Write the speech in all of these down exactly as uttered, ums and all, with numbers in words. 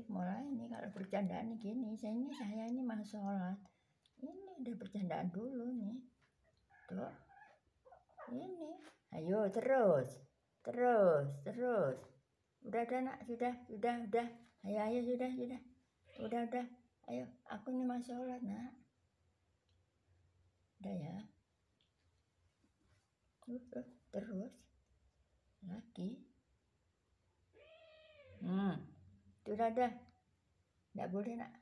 mulai nih kalau bercandaan nih gini, saya ini saya ini mau sholat. Ini udah bercandaan dulu nih. Tuh. Ini. Ayo terus. Terus, terus. Udah, udah nak, sudah, sudah, udah. Ayo, ayo, sudah, sudah. Udah, udah. Ayo, aku nih mau sholat nak. Udah ya. Uh, uh, terus. Lagi. Hmm. Sudah, udah. Nggak boleh nak.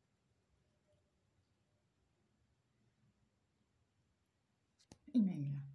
Inilah.